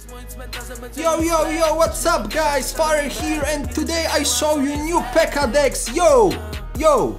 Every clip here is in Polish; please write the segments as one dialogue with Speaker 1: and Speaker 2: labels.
Speaker 1: Yo, yo, yo, what's up guys? Fire here and today I show you new P.E.K.K.A decks. Yo, yo.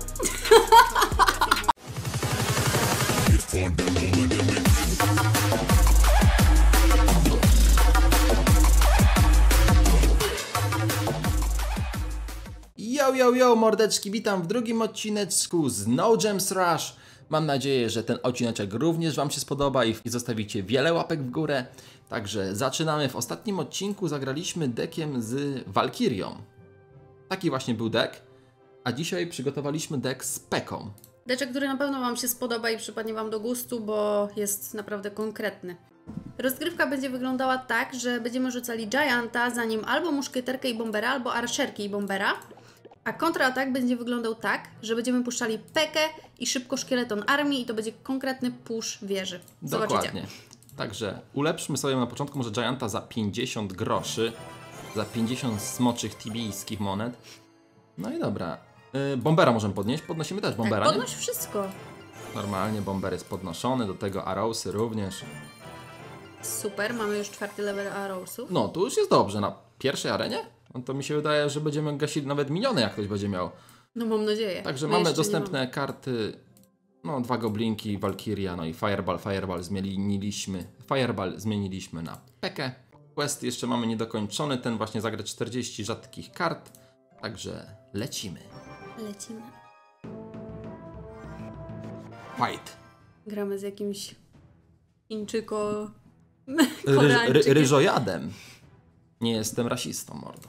Speaker 1: Yo, yo, yo, mordeczki, witam w drugim odcineczku z No Gems Rush. Mam nadzieję, że ten odcineczek również Wam się spodoba i zostawicie wiele łapek w górę. Także zaczynamy. W ostatnim odcinku zagraliśmy deckiem z Walkirią. Taki właśnie był deck. A dzisiaj przygotowaliśmy deck z P.E.K.K.A.
Speaker 2: Deczek, który na pewno Wam się spodoba i przypadnie Wam do gustu, bo jest naprawdę konkretny. Rozgrywka będzie wyglądała tak, że będziemy rzucali Gianta, za nim albo muszkieterkę i bombera, albo arszerki i bombera. A kontraatak będzie wyglądał tak, że będziemy puszczali P.E.K.K.A i szybko szkieleton armii i to będzie konkretny push wieży. Zobaczycie.
Speaker 1: Dokładnie. Także ulepszmy sobie na początku może Gianta za 50 groszy. Za 50 smoczych tibijskich monet. No i dobra. Bombera możemy podnieść. Podnosimy też bombera,
Speaker 2: tak, podnoś wszystko.
Speaker 1: Normalnie bomber jest podnoszony, do tego arrowsy również.
Speaker 2: Super, mamy już 4. level arrowsów.
Speaker 1: No, tu już jest dobrze. Na pierwszej arenie? No to mi się wydaje, że będziemy gasili nawet miniony, jak ktoś będzie miał.
Speaker 2: No mam nadzieję.
Speaker 1: Także mamy dostępne karty. No, 2 goblinki, Walkiria, no i Fireball zmieniliśmy. Fireball zmieniliśmy na P.E.K.K.A. Quest jeszcze mamy niedokończony, ten właśnie zagrać 40 rzadkich kart. Także lecimy.
Speaker 2: Lecimy.
Speaker 1: Fight.
Speaker 2: Gramy z jakimś Chińczyko...
Speaker 1: Ryżojadem. Nie jestem rasistą, mordo.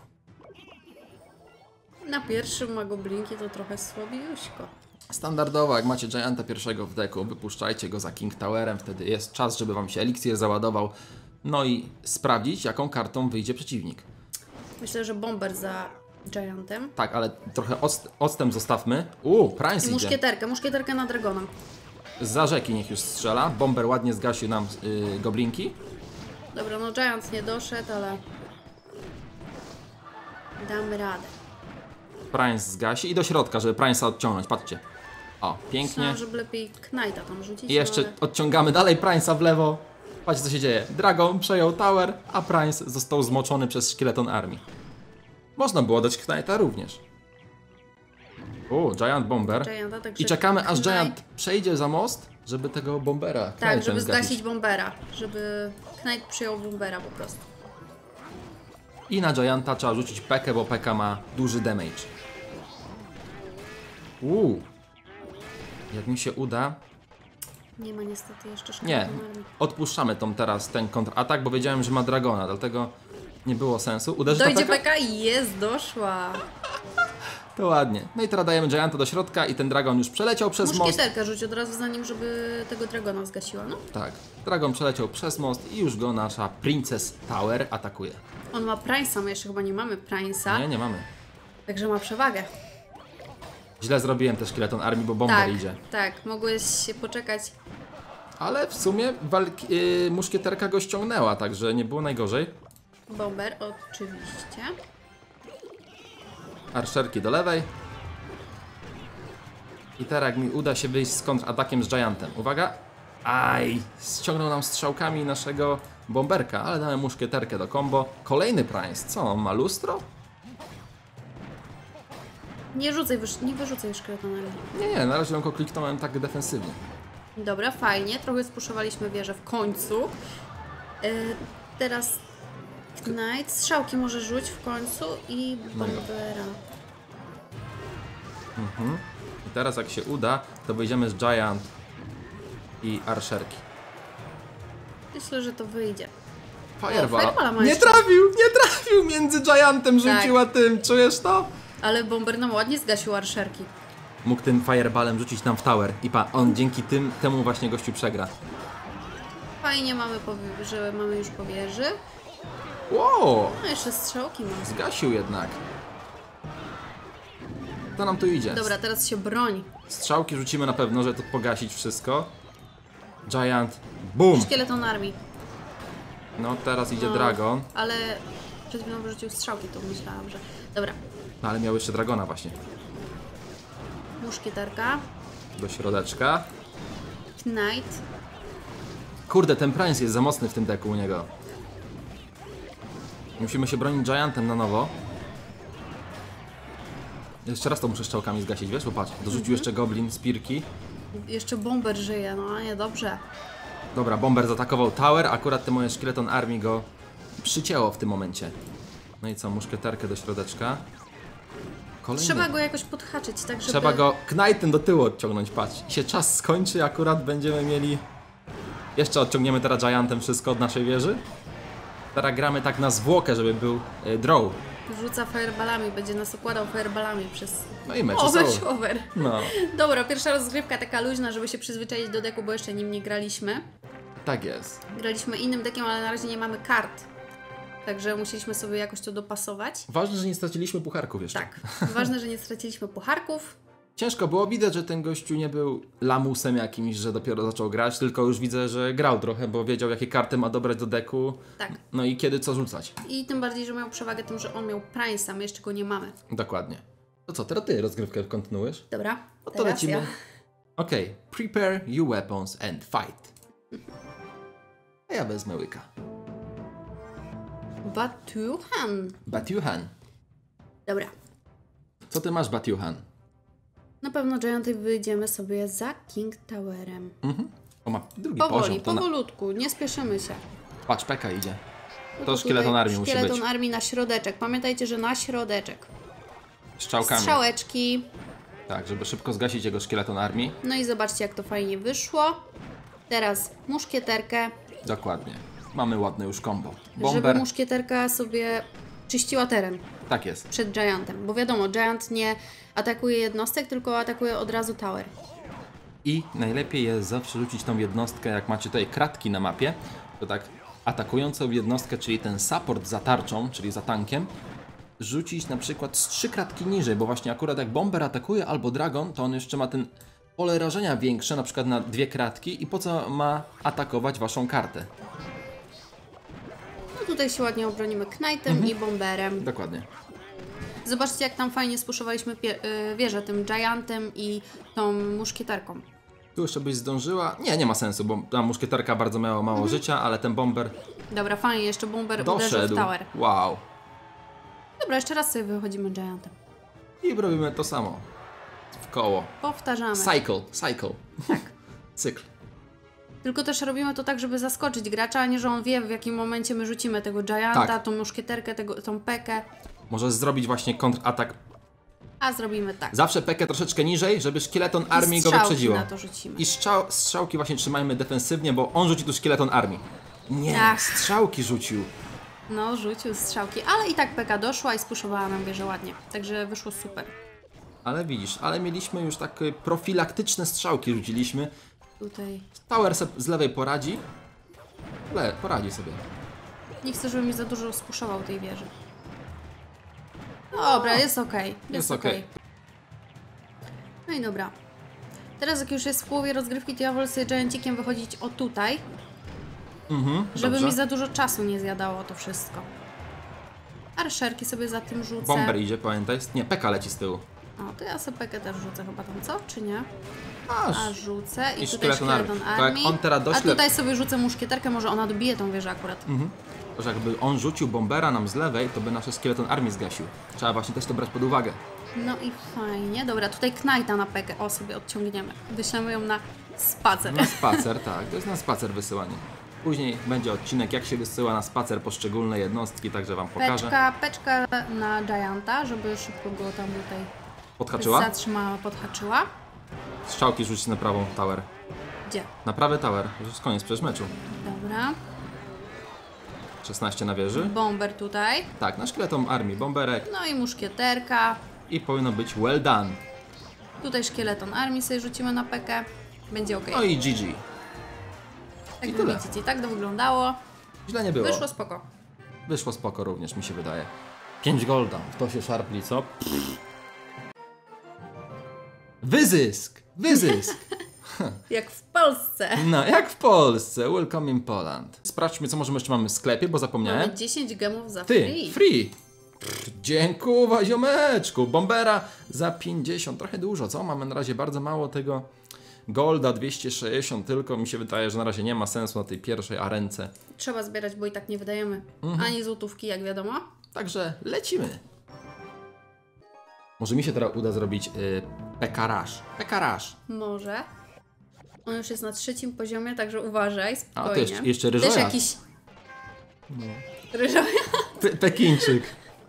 Speaker 2: Na pierwszym ma goblinki to trochę słabiuśko.
Speaker 1: Standardowo, jak macie Gianta pierwszego w deku, wypuszczajcie go za King Towerem, wtedy jest czas, żeby Wam się eliksir załadował. No i sprawdzić, jaką kartą wyjdzie przeciwnik.
Speaker 2: Myślę, że bomber za Giantem.
Speaker 1: Tak, ale trochę odstęp zostawmy. Prince
Speaker 2: I
Speaker 1: idzie.
Speaker 2: muszkieterkę na dragona.
Speaker 1: Za rzeki niech już strzela. Bomber ładnie zgasił nam goblinki.
Speaker 2: Dobra, no Giant nie doszedł, ale damy radę.
Speaker 1: Prince zgasi i do środka, żeby Prince'a odciągnąć. Patrzcie. O, pięknie.
Speaker 2: Myślałam, żeby lepiej Knighta tam rzucić.
Speaker 1: I jeszcze
Speaker 2: ale...
Speaker 1: odciągamy dalej Prince'a w lewo. Patrzcie, co się dzieje. Dragon przejął tower, a Prince został zmoczony przez szkieleton armii. Można było dać Knighta również. Giant Bomber.
Speaker 2: Gianta, także
Speaker 1: I czekamy, aż
Speaker 2: Knight...
Speaker 1: Giant przejdzie za most, żeby tego Bombera
Speaker 2: Tak, żeby
Speaker 1: zgasić.
Speaker 2: zgasić bombera. Żeby Knight przyjął bombera po prostu.
Speaker 1: I na Gianta trzeba rzucić P.E.K.K.A, bo P.E.K.K.A ma duży damage. Jak mi się uda...
Speaker 2: Nie ma niestety jeszcze
Speaker 1: Nie,
Speaker 2: szkieleton armii.
Speaker 1: odpuszczamy ten kontratak, bo wiedziałem, że ma Dragona, dlatego nie było sensu. Uderzy
Speaker 2: Dojdzie
Speaker 1: P.E.K.K.A?
Speaker 2: P.E.K.A i jest, doszła.
Speaker 1: To ładnie. No i teraz dajemy Gianta do środka i ten Dragon już przeleciał przez most.
Speaker 2: Muszkieterkę rzuć od razu za nim, żeby tego dragona zgasiła, no.
Speaker 1: Tak, Dragon przeleciał przez most i już go nasza Princess Tower atakuje.
Speaker 2: On ma Prince'a, my jeszcze chyba nie mamy Prince'a.
Speaker 1: Nie mamy.
Speaker 2: Także ma przewagę.
Speaker 1: Źle zrobiłem też szkieleton armii, bo bomber idzie.
Speaker 2: Tak, mogłeś się poczekać.
Speaker 1: Ale w sumie muszkieterka go ściągnęła, także nie było najgorzej.
Speaker 2: Bomber, oczywiście.
Speaker 1: Arszerki do lewej. I teraz jak mi uda się wyjść z kontratakiem z Giantem. Uwaga. Aj, ściągnął nam strzałkami naszego bomberka, ale dałem muszkieterkę do combo. Kolejny Prince. Co, on ma lustro?
Speaker 2: Nie wyrzucaj szkieleton armii.
Speaker 1: Nie, na razie tylko kliknąłem tak defensywnie.
Speaker 2: Dobra, fajnie. Trochę spuszowaliśmy wieżę w końcu. Teraz Knight. Strzałki może rzuć w końcu i bombera.
Speaker 1: I teraz jak się uda, to wyjdziemy z Giant i arszerki.
Speaker 2: Myślę, że to wyjdzie.
Speaker 1: Fireballa.
Speaker 2: ma
Speaker 1: Nie
Speaker 2: jeszcze.
Speaker 1: trafił! Między Giantem rzuciła tym, czujesz to?
Speaker 2: Ale bomber nam ładnie zgasił arszerki.
Speaker 1: Mógł tym fireballem rzucić nam w tower i on dzięki temu właśnie gościu przegra.
Speaker 2: Fajnie że mamy już po wieży.
Speaker 1: Wow!
Speaker 2: No jeszcze strzałki mam.
Speaker 1: Zgasił jednak. To nam tu idzie.
Speaker 2: Dobra, teraz się broń.
Speaker 1: Strzałki rzucimy na pewno, żeby to pogasić wszystko. Giant. Boom!
Speaker 2: Szkieleton armii.
Speaker 1: No teraz idzie Dragon.
Speaker 2: Ale przed chwilą wyrzucił strzałki, to myślałam, że... Dobra.
Speaker 1: No ale miał jeszcze Dragona właśnie.
Speaker 2: Muszkieterka.
Speaker 1: Do środeczka.
Speaker 2: Knight.
Speaker 1: Kurde, ten Prince jest za mocny w tym deku u niego. Musimy się bronić Giantem na nowo. Jeszcze raz to muszę strzałkami zgasić, wiesz? Bo patrz, dorzucił jeszcze Goblin z pirki.
Speaker 2: Jeszcze Bomber żyje, no nie, dobrze.
Speaker 1: Dobra, Bomber zaatakował Tower, akurat te moje Szkieleton Army go przycięło w tym momencie. No i co, muszkieterkę do środeczka. Kolejny.
Speaker 2: Trzeba go jakoś podhaczyć, tak żeby...
Speaker 1: Trzeba go Knightem do tyłu odciągnąć, patrz. I się czas skończy, akurat będziemy mieli... Jeszcze odciągniemy teraz Giantem wszystko od naszej wieży. Teraz gramy tak na zwłokę, żeby był draw.
Speaker 2: Rzuca fireballami, będzie nas okładał fireballami przez...
Speaker 1: No i mecz
Speaker 2: mecz over.
Speaker 1: No,
Speaker 2: Dobra, pierwsza rozgrywka taka luźna, żeby się przyzwyczaić do deku, bo jeszcze nim nie graliśmy.
Speaker 1: tak jest.
Speaker 2: Graliśmy innym dekiem, ale na razie nie mamy kart. Także musieliśmy sobie jakoś to dopasować.
Speaker 1: Ważne, że nie straciliśmy pucharków jeszcze.
Speaker 2: Tak, ważne, że nie straciliśmy pucharków.
Speaker 1: Ciężko było widać, że ten gościu nie był lamusem jakimś, że dopiero zaczął grać, tylko już widzę, że grał trochę, bo wiedział, jakie karty ma dobrać do deku.
Speaker 2: Tak.
Speaker 1: No i kiedy co rzucać.
Speaker 2: I tym bardziej, że miał przewagę tym, że on miał Price'a, my jeszcze go nie mamy.
Speaker 1: Dokładnie. To co, teraz ty rozgrywkę kontynuujesz?
Speaker 2: Dobra,
Speaker 1: No to
Speaker 2: teraz
Speaker 1: lecimy.
Speaker 2: ja.
Speaker 1: Okej. Prepare your weapons and fight. A ja wezmę łyka.
Speaker 2: Batuhan.
Speaker 1: Batuhan.
Speaker 2: Dobra.
Speaker 1: Co ty masz, Batuhan?
Speaker 2: Na pewno Gianty wyjdziemy sobie za King Towerem.
Speaker 1: O, ma drugi
Speaker 2: Powoli,
Speaker 1: poziom. To
Speaker 2: powolutku, nie spieszymy się.
Speaker 1: Patrz, Peka idzie.
Speaker 2: No
Speaker 1: To
Speaker 2: tutaj
Speaker 1: Szkieleton Armii musi być.
Speaker 2: Szkieleton Armii na środeczek. Pamiętajcie, że na środeczek.
Speaker 1: Strzałkami.
Speaker 2: Strzałeczki.
Speaker 1: Tak, żeby szybko zgasić jego Szkieleton Armii.
Speaker 2: No i zobaczcie, jak to fajnie wyszło. Teraz muszkieterkę,
Speaker 1: Dokładnie. Mamy ładne już combo.
Speaker 2: żeby
Speaker 1: Bomber.
Speaker 2: muszkieterka sobie czyściła teren
Speaker 1: Tak jest.
Speaker 2: przed Giantem. Bo wiadomo, Giant nie atakuje jednostek, tylko atakuje od razu tower.
Speaker 1: I najlepiej jest zawsze rzucić tą jednostkę, jak macie tutaj kratki na mapie, to tak atakującą jednostkę, czyli ten support za tarczą, czyli za tankiem, rzucić na przykład z 3 kratki niżej, bo właśnie akurat jak Bomber atakuje albo Dragon, to on jeszcze ma ten pole rażenia większe, na przykład na 2 kratki i po co ma atakować waszą kartę?
Speaker 2: No tutaj się ładnie obronimy Knightem i Bomberem.
Speaker 1: Dokładnie.
Speaker 2: Zobaczcie, jak tam fajnie spuszowaliśmy wieżę tym Giantem i tą muszkieterką.
Speaker 1: Tu jeszcze byś zdążyła? Nie, nie ma sensu, bo ta muszkieterka bardzo miała mało życia, ale ten Bomber
Speaker 2: Dobra, fajnie, jeszcze Bomber uderzył w
Speaker 1: doszedł.
Speaker 2: tower.
Speaker 1: Wow.
Speaker 2: Dobra, jeszcze raz sobie wychodzimy Giantem.
Speaker 1: I robimy to samo. W koło.
Speaker 2: Powtarzamy.
Speaker 1: Cycle.
Speaker 2: Tak.
Speaker 1: Cykl.
Speaker 2: Tylko też robimy to tak, żeby zaskoczyć gracza, a nie, że on wie, w jakim momencie my rzucimy tego Gianta,
Speaker 1: Tak.
Speaker 2: tą muszkieterkę, tą Pekę.
Speaker 1: Może zrobić właśnie kontratak.
Speaker 2: A zrobimy tak.
Speaker 1: Zawsze Pekę troszeczkę niżej, żeby Szkieleton Armii
Speaker 2: I
Speaker 1: go
Speaker 2: strzałki
Speaker 1: wyprzedziło.
Speaker 2: na to rzucimy.
Speaker 1: I strzałki właśnie trzymajmy defensywnie, bo on rzuci tu Szkieleton Armii. Nie,
Speaker 2: Ach.
Speaker 1: strzałki rzucił.
Speaker 2: No, rzucił strzałki, ale i tak Peka doszła i spuszowała nam wieżę ładnie. Także wyszło super.
Speaker 1: Ale widzisz, ale mieliśmy już takie profilaktyczne strzałki rzuciliśmy.
Speaker 2: Tutaj.
Speaker 1: Tower se z lewej poradzi. Poradzi sobie.
Speaker 2: Nie chcę, żeby mi za dużo spuszował tej wieży. Dobra, jest okej.
Speaker 1: Jest
Speaker 2: okej.
Speaker 1: okej.
Speaker 2: No i dobra. Teraz jak już jest w połowie rozgrywki, to ja wolę sobie Giantikiem wychodzić o tutaj, żeby
Speaker 1: Dobrze.
Speaker 2: mi za dużo czasu nie zjadało to wszystko. Arszerki sobie za tym rzucę.
Speaker 1: Bomber idzie, pamiętaj. Nie, Peka leci z tyłu.
Speaker 2: O, to ja sobie Pekę też rzucę chyba tam, co? Czy nie?
Speaker 1: Aż.
Speaker 2: A rzucę i
Speaker 1: I
Speaker 2: tutaj
Speaker 1: Szkieleton Armii.
Speaker 2: Szkieleton
Speaker 1: To jak
Speaker 2: Armii.
Speaker 1: on teraz
Speaker 2: A
Speaker 1: dośle-
Speaker 2: tutaj sobie rzucę muszkieterkę, może ona dobije tą wieżę akurat.
Speaker 1: To, że jakby on rzucił Bombera nam z lewej, to by nasze Szkieleton Armii zgasił. Trzeba właśnie też to brać pod uwagę.
Speaker 2: No i fajnie. Dobra, tutaj Knighta na Pekę. O, sobie odciągniemy. Wyślemy ją na spacer.
Speaker 1: Na spacer, tak. To jest na spacer wysyłanie. Później będzie odcinek, jak się wysyła na spacer poszczególne jednostki, także wam pokażę.
Speaker 2: Peczka na Gianta, żeby szybko go tam tutaj
Speaker 1: Podhaczyła?
Speaker 2: zatrzymała, podhaczyła.
Speaker 1: Strzałki rzucić na prawą tower.
Speaker 2: Gdzie?
Speaker 1: Na prawy tower. Już jest koniec przecież meczu.
Speaker 2: Dobra.
Speaker 1: 16 na wieży.
Speaker 2: Bomber tutaj.
Speaker 1: Tak, na Szkieleton Armii bomberek.
Speaker 2: No i muszkieterka.
Speaker 1: I powinno być well done.
Speaker 2: Tutaj szkieleton armii sobie rzucimy na Pekę. Będzie ok.
Speaker 1: No i GG.
Speaker 2: Tak
Speaker 1: i
Speaker 2: wy
Speaker 1: tyle.
Speaker 2: widzicie, tak to wyglądało.
Speaker 1: Źle nie było.
Speaker 2: Wyszło spoko.
Speaker 1: Wyszło spoko również, mi się wydaje. 5 golda. W to się szarpli, co? Wyzysk! Wyzysk!
Speaker 2: Jak w Polsce.
Speaker 1: No, jak w Polsce. Welcome in Poland. Sprawdźmy, co możemy jeszcze mamy w sklepie, bo zapomniałem.
Speaker 2: Mamy 10 gemów za
Speaker 1: Ty,
Speaker 2: free.
Speaker 1: free! Dziękuję, ziomeczku. Bombera za 50. Trochę dużo, co? Mamy na razie bardzo mało tego Golda 260 tylko, mi się wydaje, że na razie nie ma sensu na tej pierwszej arence.
Speaker 2: Trzeba zbierać, bo i tak nie wydajemy ani złotówki, jak wiadomo.
Speaker 1: Także lecimy. Może mi się teraz uda zrobić pekaraż. Pekaraż.
Speaker 2: Może. On już jest na 3. poziomie, także uważaj, spokojnie.
Speaker 1: A to jeszcze ryżoja.
Speaker 2: Też jakiś... Ryżoja?
Speaker 1: Pekińczyk.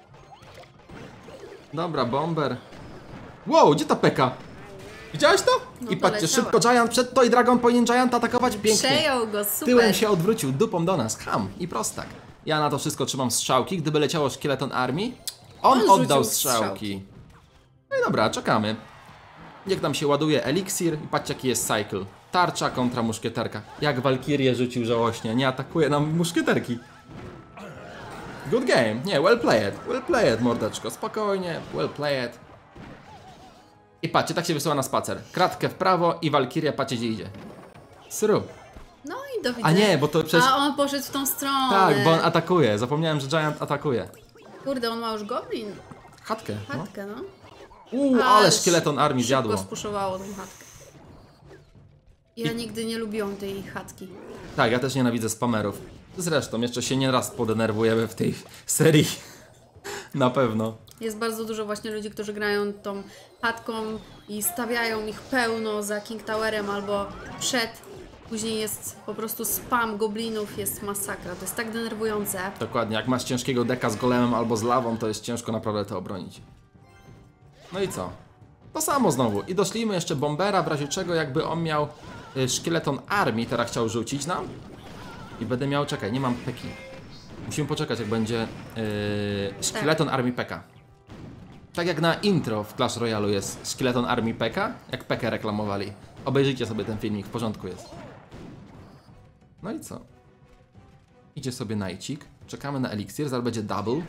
Speaker 1: Dobra, bomber. Wow, gdzie ta peka? Widziałeś to?
Speaker 2: No
Speaker 1: I
Speaker 2: to
Speaker 1: patrzcie,
Speaker 2: leciała.
Speaker 1: szybko Giant przed to i Dragon powinien Gianta atakować pięknie.
Speaker 2: Przejął go, super.
Speaker 1: Tyłem się odwrócił, dupą do nas, ham i prostak. Ja na to wszystko trzymam strzałki, gdyby leciało Szkieleton Army, on
Speaker 2: rzucił
Speaker 1: oddał strzałki. No i dobra, czekamy. Jak nam się ładuje eliksir i patrzcie jaki jest cycle. Tarcza kontra muszkieterka. Jak Walkirię rzucił żałośnie, nie atakuje nam muszkieterki. Good game, nie, well played mordeczko, spokojnie, well played. I patrzcie, tak się wysyła na spacer. Kratkę w prawo i Walkiria patrzcie gdzie idzie. Sru.
Speaker 2: No i do widzenia.
Speaker 1: A nie, bo to przecież...
Speaker 2: A on poszedł w tą stronę.
Speaker 1: Tak, bo on atakuje. Zapomniałem, że Giant atakuje.
Speaker 2: Kurde, on ma już goblin.
Speaker 1: Chatkę. No.
Speaker 2: Chatkę, no.
Speaker 1: Ale Szkieleton Army zjadło.
Speaker 2: Szybko spuszowało tą chatkę. Ja nigdy nie lubiłam tej chatki.
Speaker 1: Tak, ja też nienawidzę spamerów. Zresztą, jeszcze się nieraz podenerwujemy w tej serii. Na pewno.
Speaker 2: Jest bardzo dużo właśnie ludzi, którzy grają tą chatką i stawiają ich pełno za King Towerem albo przed. Później jest po prostu spam goblinów, jest masakra. To jest tak denerwujące.
Speaker 1: Dokładnie, jak masz ciężkiego deka z golemem albo z lawą, to jest ciężko naprawdę to obronić. No i co? To samo znowu. I doszlijmy jeszcze bombera, w razie czego jakby on miał Szkieleton Army, teraz chciał rzucić nam. I będę miał, czekaj, nie mam peki. Musimy poczekać jak będzie Szkieleton Army Peka. Tak jak na intro w Clash Royale jest Szkieleton Army Peka, jak Pekę reklamowali. Obejrzyjcie sobie ten filmik, w porządku jest. No i co? Idzie sobie Najcik. Czekamy na eliksir, zaraz będzie double.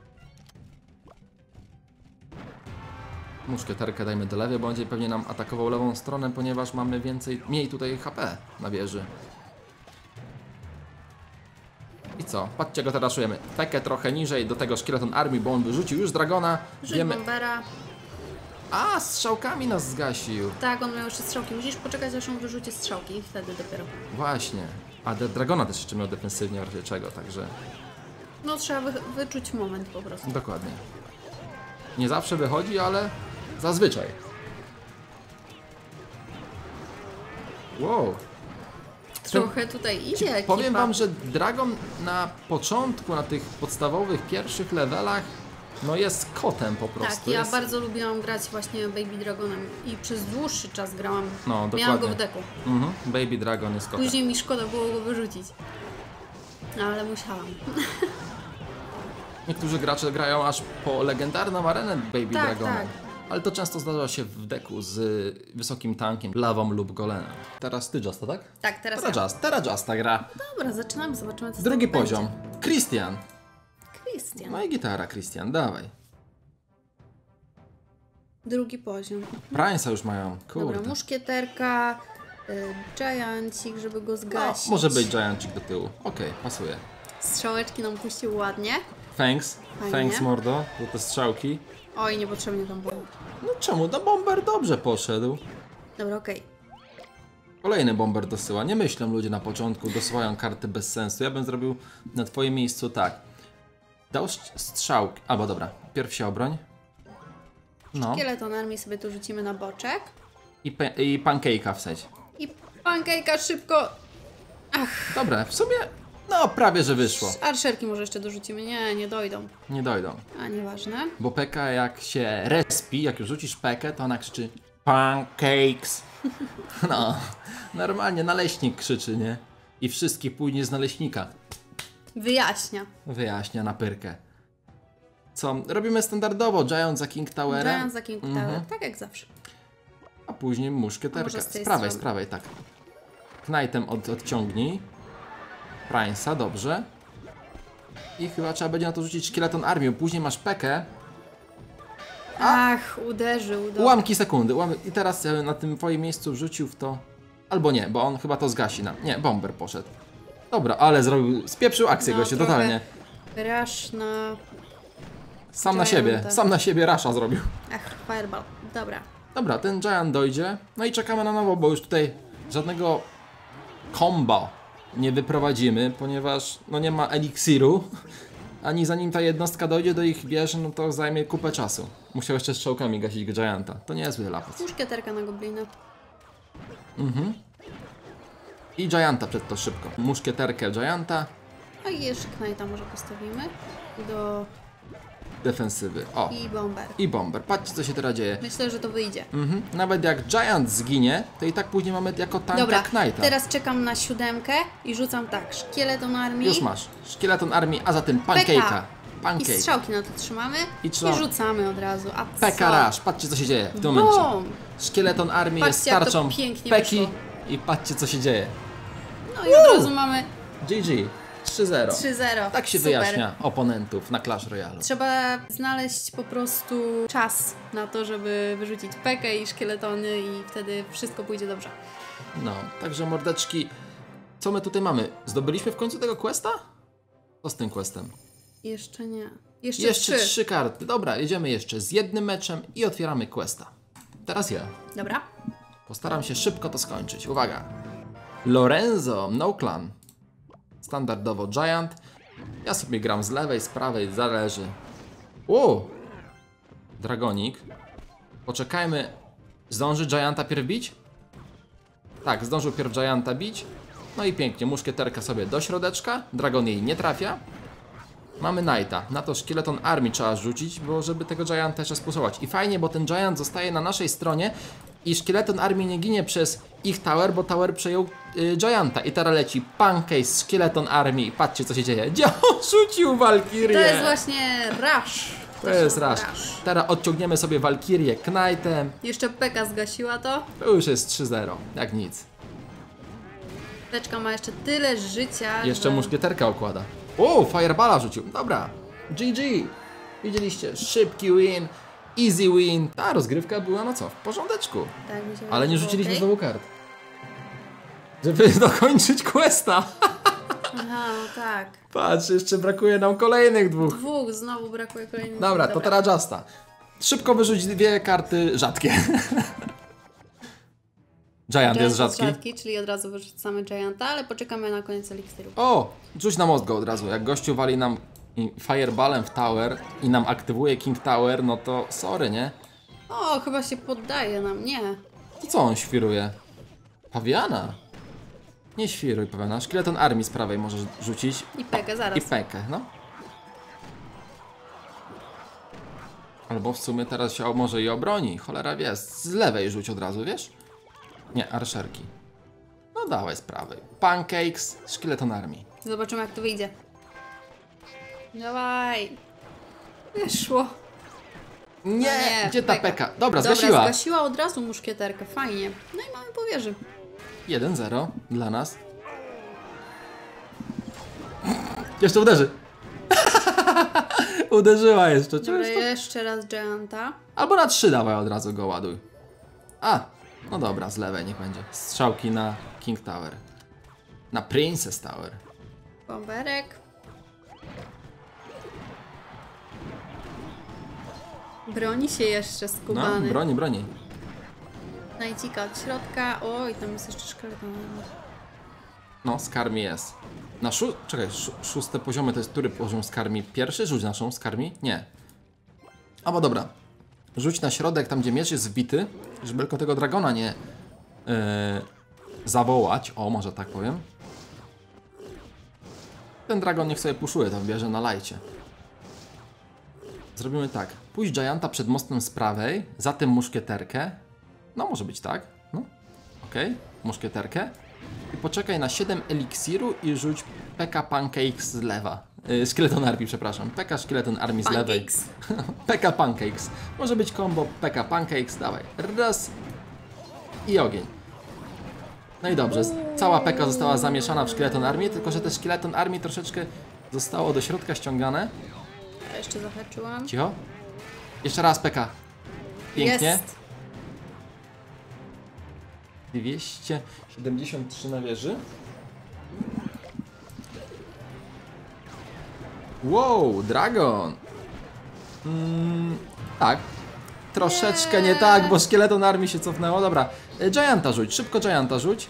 Speaker 1: Muszkieterkę dajmy do lewej, bo będzie pewnie nam atakował lewą stronę, ponieważ mamy mniej tutaj HP na wieży. I co? Patrzcie, go teraz czujemy. Pekę trochę niżej, do tego Szkieleton Army, bo on wyrzucił już Dragona.
Speaker 2: Rzuć bombera.
Speaker 1: A, strzałkami nas zgasił.
Speaker 2: Tak, on miał jeszcze strzałki. Musisz poczekać, aż on wyrzuci strzałki i wtedy dopiero.
Speaker 1: Właśnie. A Dragona też jeszcze miał defensywnie, w razie czego, także...
Speaker 2: No trzeba wyczuć moment po prostu.
Speaker 1: Dokładnie. Nie zawsze wychodzi, ale zazwyczaj. Wow.
Speaker 2: Trochę tutaj idzie ekipa.
Speaker 1: Powiem wam, że Dragon na początku, na tych podstawowych pierwszych levelach, no jest kotem po prostu.
Speaker 2: Tak, ja
Speaker 1: jest...
Speaker 2: bardzo lubiłam grać właśnie Baby Dragonem i przez dłuższy czas grałam.
Speaker 1: No, dokładnie.
Speaker 2: Miałam go w deku.
Speaker 1: Baby Dragon jest kotem.
Speaker 2: Później mi szkoda było go wyrzucić. Ale musiałam.
Speaker 1: Niektórzy gracze grają aż po legendarną arenę Baby
Speaker 2: Tak,
Speaker 1: Dragona.
Speaker 2: tak.
Speaker 1: Ale to często zdarza się w deku z wysokim tankiem, lawą lub golemem. Teraz ty Justa, tak?
Speaker 2: Tak, teraz ja.
Speaker 1: Teraz Justa gra.
Speaker 2: Dobra, zaczynamy, zobaczymy co z
Speaker 1: Drugi
Speaker 2: tego
Speaker 1: poziom. Christian.
Speaker 2: będzie. Christian.
Speaker 1: No i gitara, Christian, dawaj.
Speaker 2: Drugi poziom.
Speaker 1: Price'a już mają, kurde.
Speaker 2: Dobra, muszkieterka, giancik, żeby go
Speaker 1: No,
Speaker 2: zgasić.
Speaker 1: może być Giantik do tyłu. Okej, pasuje.
Speaker 2: Strzałeczki nam puścił ładnie.
Speaker 1: Thanks.
Speaker 2: Fajnie.
Speaker 1: Thanks mordo, za te strzałki.
Speaker 2: Oj, niepotrzebnie tam było.
Speaker 1: No czemu? No bomber dobrze poszedł.
Speaker 2: Dobra, okej.
Speaker 1: Kolejny bomber dosyła. Nie myślę ludzie na początku, dosyłają karty bez sensu. Ja bym zrobił na twoim miejscu tak. Dał strzałki. Albo dobra, pierw się obroń. No.
Speaker 2: Szkieleton Armii sobie tu rzucimy na boczek.
Speaker 1: I pancake'a wsadź.
Speaker 2: I pancake'a szybko.
Speaker 1: Dobra, w sumie no prawie, że wyszło.
Speaker 2: Arszerki może jeszcze dorzucimy. Nie, nie dojdą.
Speaker 1: Nie dojdą.
Speaker 2: A nieważne.
Speaker 1: Bo Peka jak się respi, jak już rzucisz Pekę, to ona krzyczy pancakes. No, normalnie naleśnik krzyczy, nie? I wszystkich pójdzie z naleśnika.
Speaker 2: Wyjaśnia.
Speaker 1: Wyjaśnia na pyrkę. Co? Robimy standardowo Giant za King Towerem,
Speaker 2: Giant za King Tower, tak jak zawsze.
Speaker 1: a później muszkieterka.
Speaker 2: Może z tej
Speaker 1: Z
Speaker 2: strony.
Speaker 1: prawej, tak. Knightem odciągnij. Price'a, dobrze. I chyba trzeba będzie na to rzucić Szkieleton Armię. Później masz Pekę.
Speaker 2: Ach, uderzył. Dobra.
Speaker 1: Ułamki sekundy. I teraz na tym twoim miejscu wrzucił w to... Albo nie, bo on chyba to zgasi nam. Nie, bomber poszedł. Dobra, ale spieprzył akcję goście,
Speaker 2: trochę
Speaker 1: totalnie.
Speaker 2: Rush na...
Speaker 1: Sam
Speaker 2: Gianta.
Speaker 1: na siebie rasza zrobił.
Speaker 2: Ach, fireball. Dobra.
Speaker 1: Dobra, ten Giant dojdzie. No i czekamy na nowo, bo już tutaj żadnego combo nie wyprowadzimy, ponieważ no nie ma eliksiru. Ani zanim ta jednostka dojdzie do ich wieży, no to zajmie kupę czasu. Musiał jeszcze strzałkami gasić Gianta. To nie jest zły lapis.
Speaker 2: Muszkieterka na goblina.
Speaker 1: I Gianta przed to szybko. Muszkieterkę Gianta.
Speaker 2: A i jeszcze Knajta może postawimy. Do...
Speaker 1: Defensywy. O.
Speaker 2: I bomber.
Speaker 1: I bomber. Patrzcie, co się teraz dzieje.
Speaker 2: Myślę, że to wyjdzie.
Speaker 1: Nawet jak Giant zginie, to i tak później mamy jako tanka
Speaker 2: Dobra,
Speaker 1: Knighta.
Speaker 2: teraz czekam na 7 i rzucam tak. Szkieleton armii.
Speaker 1: Już masz. Szkieleton armii, a zatem Pancake'a.
Speaker 2: I
Speaker 1: Pancake.
Speaker 2: strzałki na to trzymamy.
Speaker 1: I
Speaker 2: rzucamy od razu. A co?
Speaker 1: Pekka Rush. Patrzcie, co się dzieje w tym momencie.
Speaker 2: Bum!
Speaker 1: Szkieleton armii jest
Speaker 2: Patrzcie, jak to
Speaker 1: tarczą
Speaker 2: pięknie
Speaker 1: Peki.
Speaker 2: wyszło.
Speaker 1: I patrzcie, co się dzieje.
Speaker 2: No i od razu mamy
Speaker 1: GG. 3-0.
Speaker 2: 3-0.
Speaker 1: Tak się
Speaker 2: Super.
Speaker 1: wyjaśnia oponentów na Clash Royale.
Speaker 2: Trzeba znaleźć po prostu czas na to, żeby wyrzucić pekę i szkieletony i wtedy wszystko pójdzie dobrze.
Speaker 1: No, także mordeczki. Co my tutaj mamy? Zdobyliśmy w końcu tego questa? Co z tym questem?
Speaker 2: Jeszcze nie. Jeszcze
Speaker 1: Jeszcze
Speaker 2: 3.
Speaker 1: 3 karty. Dobra, jedziemy jeszcze z jednym meczem i otwieramy questa. Teraz ja.
Speaker 2: Dobra.
Speaker 1: Postaram się szybko to skończyć. Uwaga. Lorenzo, no clan. Standardowo Giant. Ja sobie gram z lewej, z prawej, zależy. O! Dragonik. Poczekajmy. Zdąży Gianta pierw bić? Tak, zdążył pierw Gianta bić. No i pięknie, muszkieterka sobie do środeczka. Dragon jej nie trafia. Mamy Knighta. Na to szkieleton armii trzeba rzucić, bo żeby tego Gianta jeszcze spusować. I fajnie, bo ten Giant zostaje na naszej stronie i szkieleton armii nie ginie przez ich tower, bo tower przejął Gianta. I teraz leci Pancake, szkieleton armii. Patrzcie, co się dzieje. Gdzie on rzucił Walkirię?
Speaker 2: To jest właśnie rush.
Speaker 1: To jest rush. Teraz odciągniemy sobie Walkirię Knightem.
Speaker 2: Jeszcze peka zgasiła to.
Speaker 1: To już jest 3-0, jak nic.
Speaker 2: Teczka ma jeszcze tyle życia.
Speaker 1: Jeszcze
Speaker 2: że...
Speaker 1: muszkieterka okłada. O, Fireballa rzucił. Dobra. GG. Widzieliście? Szybki win. Easy win. Ta rozgrywka była, no co, w porządeczku.
Speaker 2: Tak, mi się
Speaker 1: Ale nie
Speaker 2: wydawało,
Speaker 1: rzuciliśmy
Speaker 2: okej.
Speaker 1: znowu kart. Żeby dokończyć questa.
Speaker 2: Aha, no tak.
Speaker 1: Patrz, jeszcze brakuje nam kolejnych dwóch.
Speaker 2: Znowu brakuje kolejnych.
Speaker 1: Dobra, to teraz Justa. Szybko wyrzuć 2 karty rzadkie. Giant jest rzadki.
Speaker 2: Czyli od razu wyrzucamy Gianta, ale poczekamy na koniec eliksiru.
Speaker 1: O, rzuć na most go od razu. Jak gościu wali nam fireballem w tower i nam aktywuje King Tower, no to sorry, nie?
Speaker 2: O, chyba się poddaje nam, nie.
Speaker 1: To co on świruje? Pawiana? Nie świruj, Pawiana. Szkieleton armii z prawej możesz rzucić.
Speaker 2: I pekę zaraz.
Speaker 1: I pekę, no. Albo w sumie teraz się może i obroni. Cholera wie. Z lewej rzuć od razu, wiesz? Nie, arszerki. No dawaj z prawej. Pancakes, szkieleton armii.
Speaker 2: Zobaczymy, jak to wyjdzie. Dawaj. Wyszło.
Speaker 1: Nie, gdzie ta peka? Dobra,
Speaker 2: Dobra,
Speaker 1: zgasiła.
Speaker 2: zgasiła od razu muszkieterkę, fajnie. No i mamy po wieży.
Speaker 1: 1-0 dla nas. Jeszcze uderzy. Uderzyła jeszcze.
Speaker 2: Dobra,
Speaker 1: Czyż to?
Speaker 2: jeszcze raz Gianta.
Speaker 1: Albo na 3 dawaj od razu go ładuj. A, no dobra, z lewej niech będzie. Strzałki na King Tower. Na Princess Tower.
Speaker 2: Bomberek. Broni się jeszcze
Speaker 1: No,
Speaker 2: skubany.
Speaker 1: broni.
Speaker 2: Najcika od środka. Oj, tam jest jeszcze szkieleton.
Speaker 1: No, Skarmi jest. Na szóste poziomy to jest który poziom Skarmi? Pierwszy? Rzuć naszą Skarmi? Nie. Albo dobra. Rzuć na środek, tam gdzie miecz jest wbity, żeby tylko tego dragona nie zawołać. O, może tak powiem. Ten dragon niech sobie puszuje, tam bierze na lajcie. Zrobimy tak. Pójdź Gianta przed mostem z prawej, zatem muszkieterkę. No, może być tak. No, okej. Muszkieterkę. I poczekaj na 7 eliksiru i rzuć Pekka Pancakes z lewa. Szkieleton armii, przepraszam. Pekka Szkieleton armii z lewej. Pekka Pancakes. Może być combo Pekka Pancakes. Dawaj. Raz. I ogień. No i dobrze. Cała Pekka została zamieszana w Szkieleton armii, tylko że te Szkieleton armii troszeczkę zostało do środka ściągane.
Speaker 2: Ja jeszcze zahaczyłam.
Speaker 1: Cicho. Jeszcze raz Pekka. Pięknie.
Speaker 2: Jest.
Speaker 1: 273 na wieży. Wow, dragon. Tak. troszeczkę nie tak, bo szkieleton armii się cofnęło. Dobra, Gianta rzuć, szybko Gianta rzuć.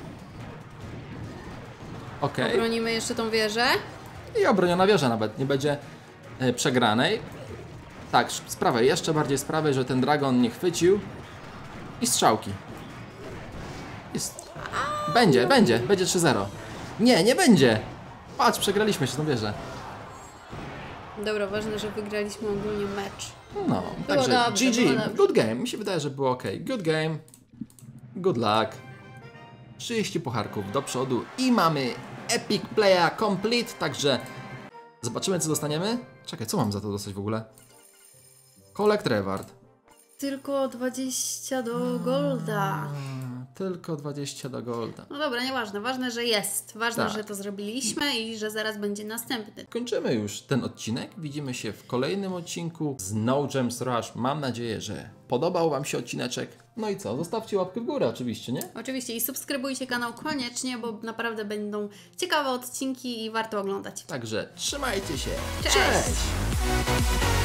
Speaker 1: Okej.
Speaker 2: Obronimy jeszcze tą wieżę.
Speaker 1: I obroniona wieża nawet, nie będzie przegranej. Tak, z prawej, jeszcze bardziej z prawej, że ten dragon nie chwycił. I strzałki. Jest. Będzie 3-0. Nie będzie. Patrz, przegraliśmy się tą wieżę.
Speaker 2: Dobra, ważne, że wygraliśmy ogólnie mecz.
Speaker 1: No,
Speaker 2: Było
Speaker 1: także
Speaker 2: dobrze,
Speaker 1: GG,
Speaker 2: było dobrze.
Speaker 1: good game. Mi się wydaje, że było ok. Good game. Good luck. 30 pucharków do przodu i mamy Epic Playa Complete, także zobaczymy, co dostaniemy. Czekaj, co mam za to dostać w ogóle? Collect Reward.
Speaker 2: Tylko 20 do golda.
Speaker 1: Tylko 20 do golda.
Speaker 2: No dobra, nieważne. Ważne, że jest. Ważne,
Speaker 1: Tak.
Speaker 2: że to zrobiliśmy i że zaraz będzie następny.
Speaker 1: Kończymy już ten odcinek. Widzimy się w kolejnym odcinku z No Gems Rush. Mam nadzieję, że podobał Wam się odcineczek. No i co? Zostawcie łapkę w górę oczywiście, nie?
Speaker 2: Oczywiście i subskrybujcie kanał koniecznie, bo naprawdę będą ciekawe odcinki i warto oglądać.
Speaker 1: Także trzymajcie się.
Speaker 2: Cześć!